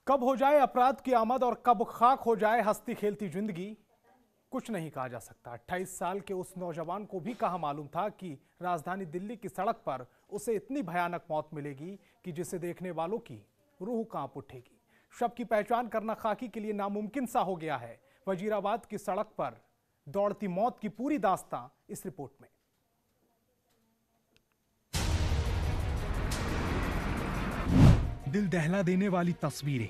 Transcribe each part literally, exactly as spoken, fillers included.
कब हो जाए अपराध की आमद और कब खाक हो जाए हंसती खेलती जिंदगी, कुछ नहीं कहा जा सकता। अट्ठाईस साल के उस नौजवान को भी कहाँ मालूम था कि राजधानी दिल्ली की सड़क पर उसे इतनी भयानक मौत मिलेगी कि जिसे देखने वालों की रूह कांप उठेगी। शव की पहचान करना खाकी के लिए नामुमकिन सा हो गया है। वजीराबाद की सड़क पर दौड़ती मौत की पूरी दास्तां इस रिपोर्ट में। दिल दहला देने वाली तस्वीरें,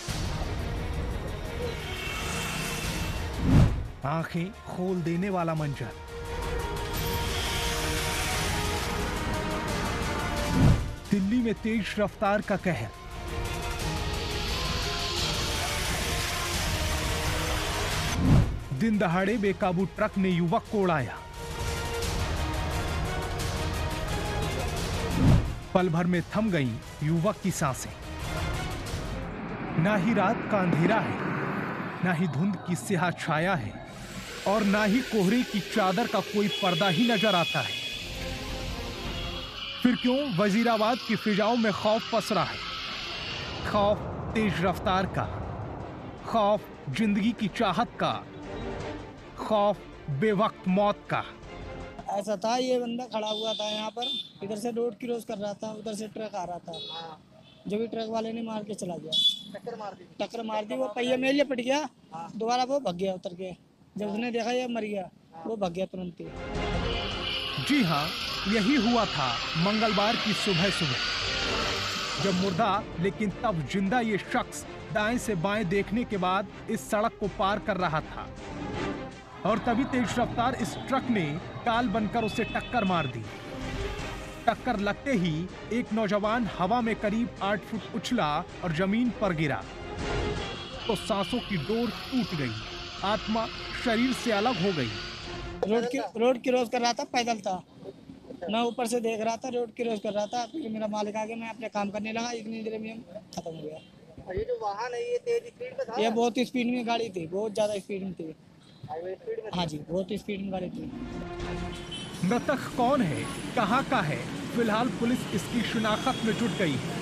आंखें खोल देने वाला मंजर, दिल्ली में तेज रफ्तार का कहर, दिन दहाड़े बेकाबू ट्रक ने युवक को उड़ाया। पल भर में थम गई युवक की सांसें। ना ही रात का अंधेरा है, ना ही धुंध की स्याह छाया है और ना ही कोहरे की चादर का कोई पर्दा ही नजर आता है। फिर क्यों वजीराबाद की फिजाओं में खौफ पसरा है। खौफ तेज रफ्तार का, खौफ जिंदगी की चाहत का, खौफ बेवक्त मौत का। ऐसा था, ये बंदा खड़ा हुआ था यहाँ पर, इधर से रोड क्रॉस कर रहा था, उधर से ट्रक आ रहा था। जो भी ट्रक वाले ने मार के चला गया, टक्कर मार दी टक्कर मार दी वो पहिए में लिपट गया। दोबारा वो भाग गया उतर के। जब उसने देखा ये मर गया, वो भाग गया तुरंत ही। जी हाँ, यही हुआ था मंगलवार की सुबह सुबह, जब मुर्दा लेकिन तब जिंदा ये शख्स दाएं से बाएं देखने के बाद इस सड़क को पार कर रहा था और तभी तेज रफ्तार इस ट्रक ने काल बनकर उसे टक्कर मार दी। टक्कर लगते ही एक नौजवान हवा में करीब आठ फुट उछला और जमीन पर गिरा तो सांसों की डोर टूट गई, आत्मा शरीर से अलग हो गई। रोड की रोड क्रॉस कर रहा था, पैदल था, मैं ऊपर से देख रहा था, रोड क्रॉस कर रहा था। फिर मेरा मालिक आ गया, मैं अपने काम करने लगा, इतनी देर में खत्म हो गया। ये जो वाहन है ये तेज स्पीड में था? ये बहुत स्पीड में गाड़ी थी, बहुत ज्यादा स्पीड में थी। हाँ जी, बहुत स्पीड में गाड़ी थी। मृतक कौन है, कहाँ का है, फिलहाल पुलिस इसकी शिनाख्त में जुट गई है।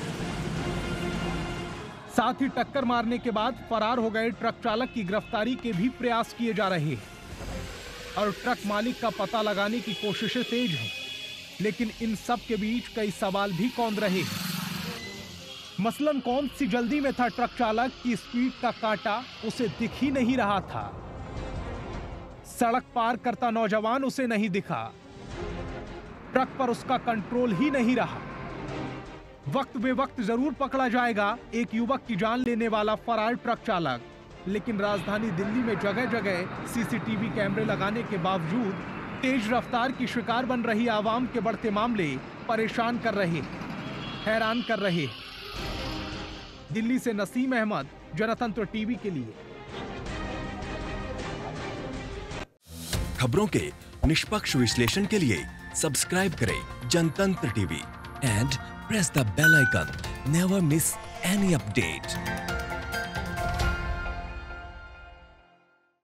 साथ ही टक्कर मारने के बाद फरार हो गए ट्रक चालक की गिरफ्तारी के भी प्रयास किए जा रहे हैं और ट्रक मालिक का पता लगाने की कोशिशें तेज हैं। लेकिन इन सब के बीच कई सवाल भी कौंध रहे हैं। मसलन कौन सी जल्दी में था ट्रक चालक की स्पीड का कांटा उसे दिख ही नहीं रहा था। सड़क पार करता नौजवान उसे नहीं दिखा, ट्रक पर उसका कंट्रोल ही नहीं रहा। वक्त बेवक्त जरूर पकड़ा जाएगा एक युवक की जान लेने वाला फरार ट्रक चालक, लेकिन राजधानी दिल्ली में जगह जगह सीसीटीवी कैमरे लगाने के बावजूद तेज रफ्तार की शिकार बन रही आवाम के बढ़ते मामले परेशान कर रहे, हैरान कर रहे। दिल्ली से नसीम अहमद, जनतंत्र टीवी के लिए। खबरों के निष्पक्ष विश्लेषण के लिए सब्सक्राइब करें Jantantra TV and press the bell icon. Never miss any update.